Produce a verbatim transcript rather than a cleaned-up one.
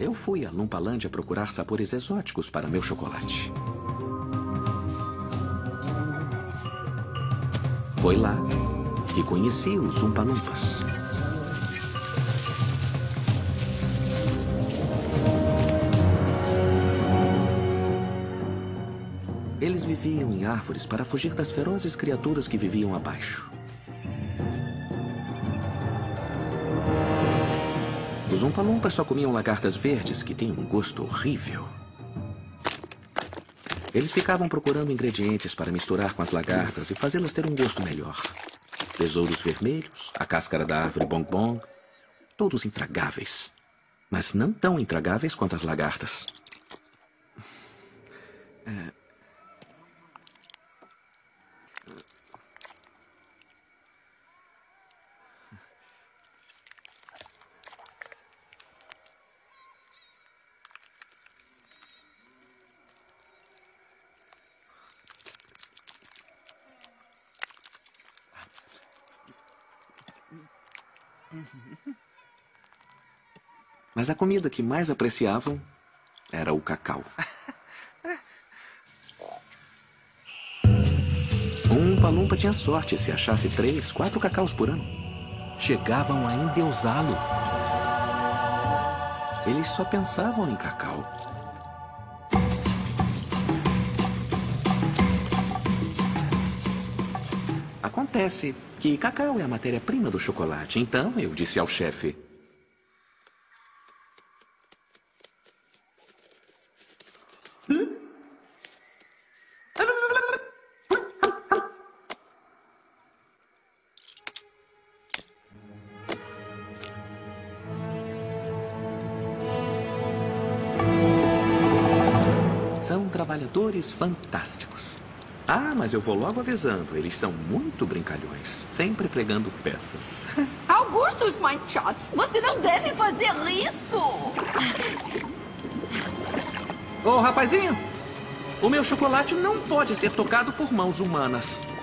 eu fui a Lumpalândia procurar sabores exóticos para meu chocolate. Foi lá que conheci os Umpa-Lumpas. Eles viviam em árvores para fugir das ferozes criaturas que viviam abaixo. Os Umpa-Lumpas só comiam lagartas verdes que têm um gosto horrível. Eles ficavam procurando ingredientes para misturar com as lagartas e fazê-las ter um gosto melhor. Besouros vermelhos, a cáscara da árvore Bong Bong, todos intragáveis. Mas não tão intragáveis quanto as lagartas. É... Mas a comida que mais apreciavam era o cacau. Um Umpa-Lumpa tinha sorte se achasse três, quatro cacaus por ano. Chegavam a endeusá-lo. Eles só pensavam em cacau. Acontece que cacau é a matéria-prima do chocolate. Então eu disse ao chefe: são trabalhadores fantásticos. Ah, mas eu vou logo avisando. Eles são muito brincalhões. Sempre pregando peças. Augustus Mindshots, você não deve fazer isso! Ô, rapazinho! O meu chocolate não pode ser tocado por mãos humanas.